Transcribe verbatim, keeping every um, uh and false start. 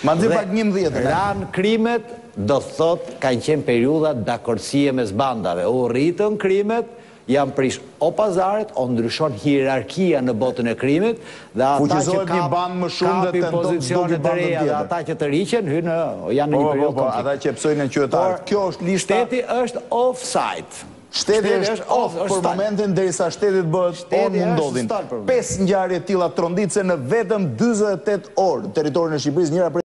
Ma nxirr pak njëmbëdhjetë. Ran krimet, do thot kanë qenë periudha dakordësie mes bandave. U rritën krimet, janë prish o pazaret, o ndryshon hierarkia në botën e krimit, dhe ata që një band më shumë dhe kapin tenton pozicionet të reja, dhe ata që të riqen, hynë janë në një periudhë konflikt. Ata që psojnë në qytetarët. Kjo është lista. Shteti është offside. Shteti është off për momentin derisa shtetit bëhet on mundodhin. Pesë ngjarje të tilla tronditse në vetëm dyzet e tetë orë. Territorin e Shqipërisë, njëra